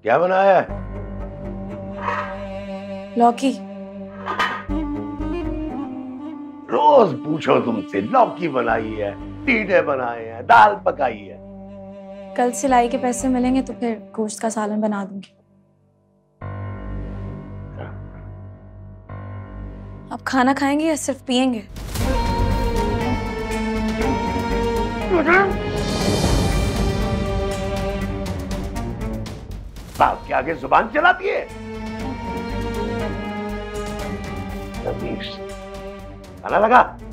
क्या बनाया है? लौकी। रोज पूछो तुमसे, लौकी बनाई है, टीडे बनाए हैं, दाल पकाई है। कल सिलाई के पैसे मिलेंगे तो फिर गोश्त का सालन बना दूंगी। आप खाना खाएंगे या सिर्फ पिएंगे? बाप के आगे जुबान चलाती है। खाना लगा।